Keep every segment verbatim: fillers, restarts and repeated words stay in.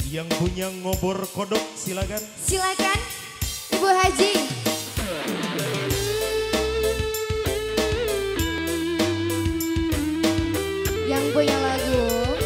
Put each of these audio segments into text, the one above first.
Yang punya ngobor kodok silakan. Silakan Ibu Haji. Yang punya lagu.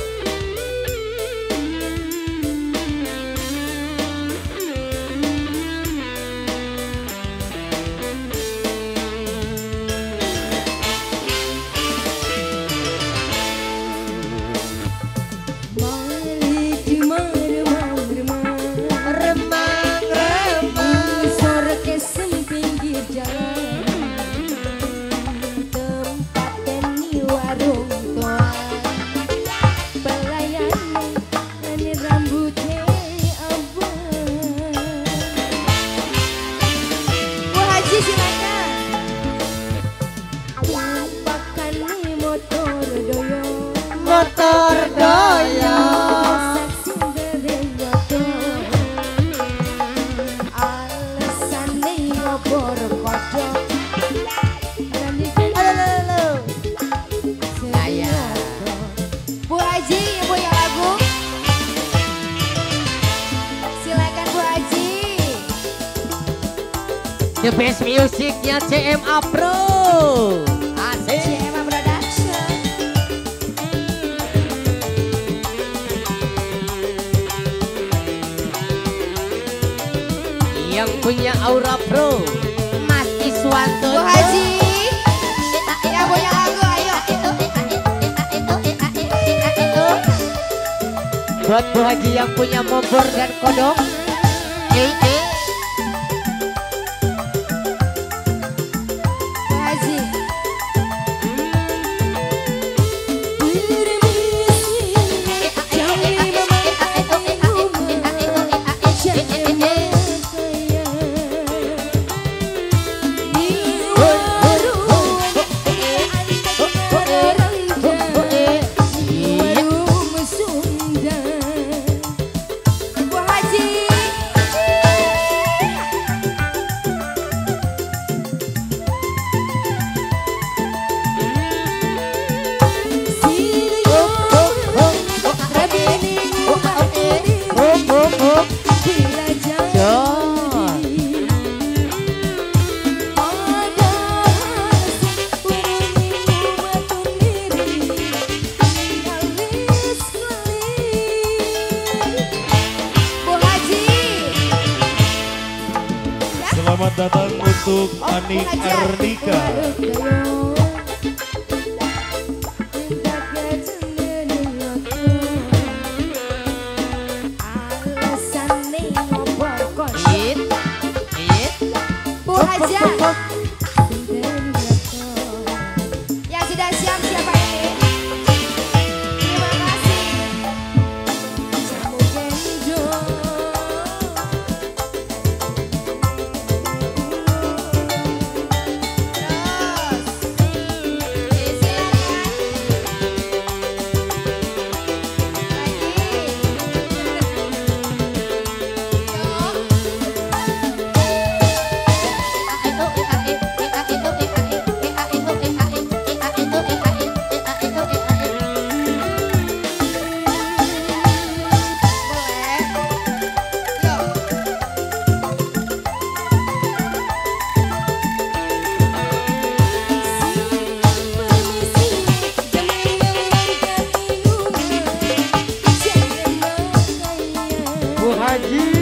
Motor doyo alesane ngobor kodok. saya Bu Haji, yang punya lagu. Silakan Bu Haji. The best musicnya C M A Pro. Asik. C M A Production. Yang punya Aura Pro, Mas Iswanto. Bu Haji, yang punya lagu, ayo. Buat Bu Haji yang punya motor dan kodok. Eh, eh. Bu Haji. Selamat datang untuk Anik Arnika. It, it. Bu Haja. Yang sudah siap siapa ini? Terima kasih. Jamu gendong. Bu Haji.